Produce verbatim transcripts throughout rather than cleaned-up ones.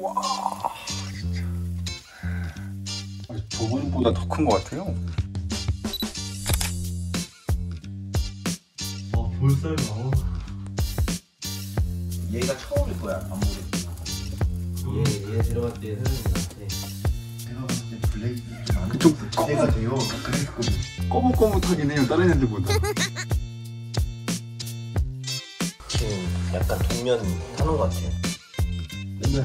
와 진짜 저번보다 더 큰 것 같아요. 어 볼살 봐. 얘가 처음일 거야 안무겠구나. 얘, 얘 들어갈 때 선생님한테 내가 봤을 때 블레이드 좀 안 그쪽 기대가 돼요. 그랬거든. 꺼뭇꺼뭇하긴 해요 다른 애들보다. 지금 약간 동면 타는 것 같아요. 맨날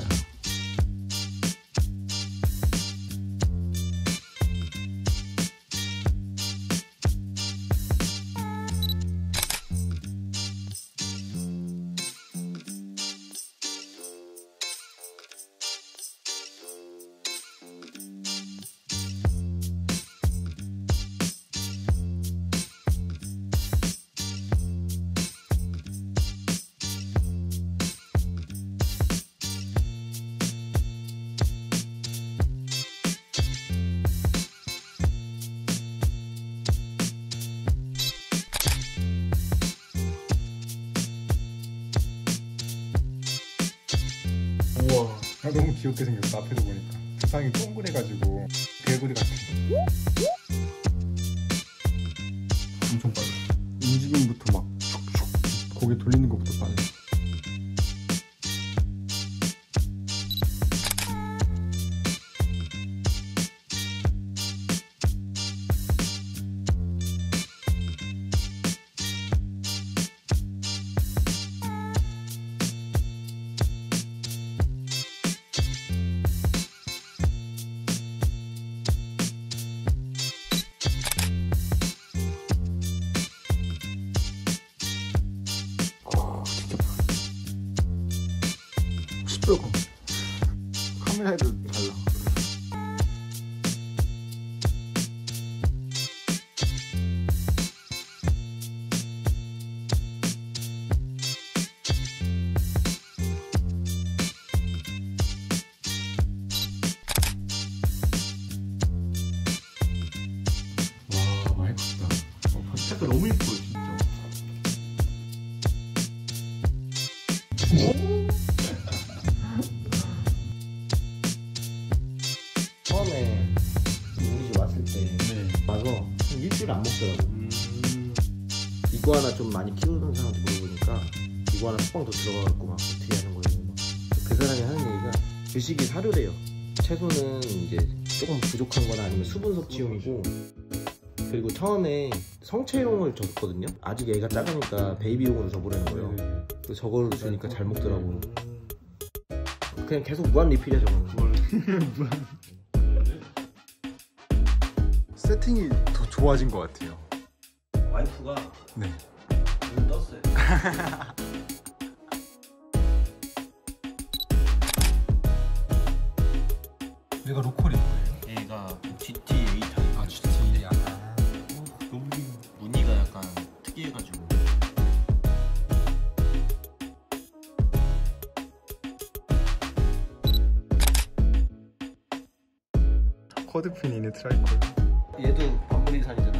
우와 아, 너무 귀엽게 생겼어. 앞에서 보니까 두상이 동그래가지고 개구리 같아. 엄청 빨라. 움직임부터 막 슉슉 고개 돌리는 것부터 빨라. 시뻘건 카메라에도 달라. 와 많이 컸다. 어, 색깔 너무 예뻐요 진짜. 처음에 우리 집 왔을 때 네. 와서 한 일주일 안 먹더라고. 음... 이구아나 좀 많이 키우는 사람한테 물어보니까 이구아나 숙방 더 들어가갖고 막 어떻게 하는 거예요. 막. 그 사람이 하는 얘기가 드식이 사료래요. 채소는 이제 조금 부족한 거나 아니면 수분 섭취용이고, 그리고 처음에 성체용을 줬거든요. 아직 애가 작으니까 베이비용으로 줘보라는 거예요. 그래서 저걸 주니까 잘 먹더라고. 그냥 계속 무한 리필이야 저거는. 세팅이 더 좋아진 것 같아요. 와이프가 네. 눈 떴어요. 얘가 로컬인 거예요? 얘가 지티에이 타입. 아 지티에이. 아 너무 무늬가 약간 특이해가지고. 커드핀이네 트라이콜. 얘도 반무리산이잖아.